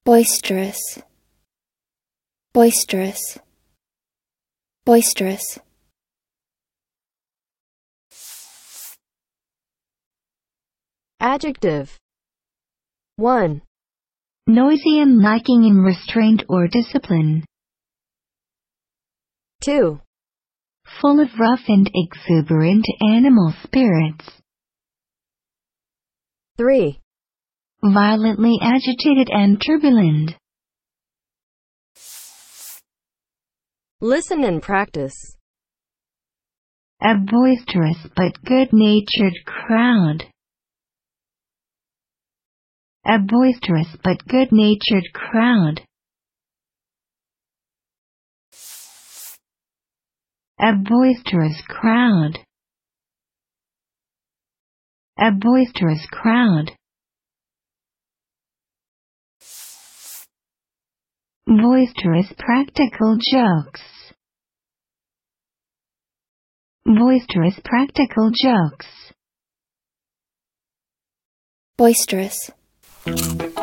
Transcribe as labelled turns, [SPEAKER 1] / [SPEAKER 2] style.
[SPEAKER 1] Boisterous, boisterous, boisterous.
[SPEAKER 2] Adjective. 1.
[SPEAKER 3] Noisy and lacking in restraint or discipline.
[SPEAKER 2] 2.
[SPEAKER 3] Full of rough and exuberant animal spirits.
[SPEAKER 2] 3.
[SPEAKER 3] Violently agitated and turbulent.
[SPEAKER 2] Listen and practice.
[SPEAKER 3] A boisterous but good-natured crowd. A boisterous but good-natured crowd. A boisterous crowd. A boisterous crowd. Boisterous practical jokes. Boisterous practical jokes.
[SPEAKER 1] Boisterous.